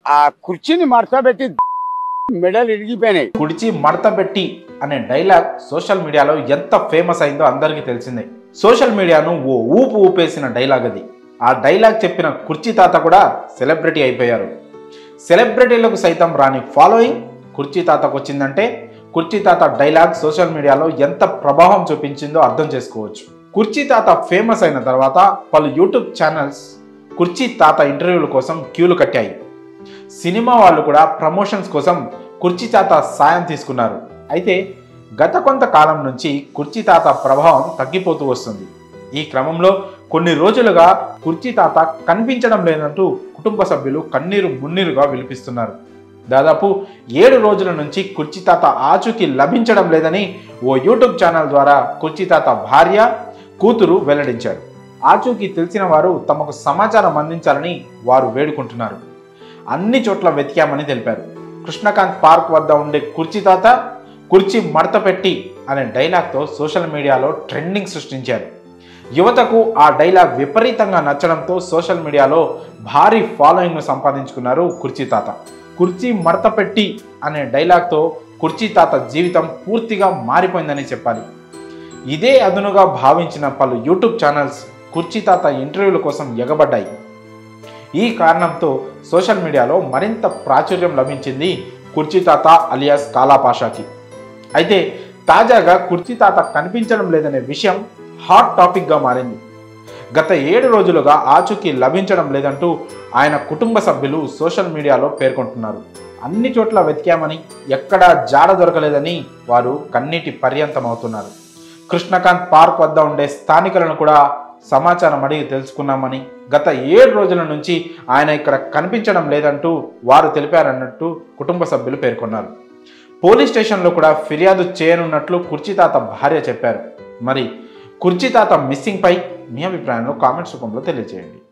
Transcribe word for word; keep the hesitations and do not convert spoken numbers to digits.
ఆ కుర్చీని మడతబెట్టి మెడలు ఇరిగిపోయినాయి. కుర్చీ మడతబెట్టి అనే డైలాగ్ సోషల్ మీడియాలో ఎంత ఫేమస్ అయిందో అందరికీ తెలిసిందే. సోషల్ మీడియాను ఓ ఊపు ఊపేసిన డైలాగ్ అది. ఆ డైలాగ్ చెప్పిన కుర్చీ తాత కూడా సెలబ్రిటీ అయిపోయారు. సెలబ్రిటీలకు సైతం రాని ఫాలోయింగ్ కుర్చీ తాతకు వచ్చిందంటే కుర్చీ తాత డైలాగ్ సోషల్ మీడియాలో ఎంత ప్రభావం చూపించిందో అర్థం చేసుకోవచ్చు. కుర్చీ తాత ఫేమస్ అయిన తర్వాత పలు యూట్యూబ్ ఛానల్స్ కుర్చీ తాత ఇంటర్వ్యూల కోసం క్యూలు కట్టాయి. సినిమా వాళ్ళు కూడా ప్రమోషన్స్ కోసం కుర్చీ తాత సాయం తీసుకున్నారు. అయితే గత కొంతకాలం నుంచి కుర్చీ తాత ప్రభావం తగ్గిపోతూ వస్తుంది. ఈ క్రమంలో కొన్ని రోజులుగా కుర్చీ తాత కనిపించడం లేదంటూ కుటుంబ సభ్యులు కన్నీరు మున్నీరుగా విలిపిస్తున్నారు. దాదాపు ఏడు రోజుల నుంచి కుర్చీ తాత ఆచూకీ లభించడం లేదని ఓ యూట్యూబ్ ఛానల్ ద్వారా కుర్చీ తాత భార్య కూతురు వెల్లడించారు. ఆచూకీ తెలిసిన వారు తమకు సమాచారం అందించాలని వారు వేడుకుంటున్నారు. అన్ని చోట్ల వెతికామని తెలిపారు. కృష్ణకాంత్ పార్క్ వద్ద ఉండే కుర్చీ తాత కుర్చీ మడతపెట్టి అనే డైలాగ్తో సోషల్ మీడియాలో ట్రెండింగ్ సృష్టించారు. యువతకు ఆ డైలాగ్ విపరీతంగా నచ్చడంతో సోషల్ మీడియాలో భారీ ఫాలోయింగ్ను సంపాదించుకున్నారు కుర్చీ తాత. కుర్చీ మడతపెట్టి అనే డైలాగ్తో కుర్చీ తాత జీవితం పూర్తిగా మారిపోయిందని చెప్పాలి. ఇదే అదునుగా భావించిన పలు యూట్యూబ్ ఛానల్స్ కుర్చీ తాత ఇంటర్వ్యూల కోసం ఎగబడ్డాయి. ఈ కారణంతో సోషల్ మీడియాలో మరింత ప్రాచుర్యం లభించింది కుర్చీ తాత అలియాస్ కాలాపాషాకి. అయితే తాజాగా కుర్చీ తాత కనిపించడం లేదనే విషయం హాట్ టాపిక్గా మారింది. గత ఏడు రోజులుగా ఆచూకీ లభించడం లేదంటూ ఆయన కుటుంబ సభ్యులు సోషల్ మీడియాలో పేర్కొంటున్నారు. అన్ని చోట్ల వెతికామని ఎక్కడా జాడ దొరకలేదని వారు కన్నీటి పర్యంతమవుతున్నారు. కృష్ణకాంత్ పార్క్ వద్ద ఉండే స్థానికులను కూడా సమాచారం అడిగి తెలుసుకున్నామని, గత ఏడు రోజుల నుంచి ఆయన ఇక్కడ కనిపించడం లేదంటూ వారు తెలిపారన్నట్టు కుటుంబ సభ్యులు పేర్కొన్నారు. పోలీస్ స్టేషన్లో కూడా ఫిర్యాదు చేయనున్నట్లు కుర్చీ తాత భార్య చెప్పారు. మరి కుర్చీ తాత మిస్సింగ్ పై మీ అభిప్రాయంలో కామెంట్స్ రూపంలో తెలియజేయండి.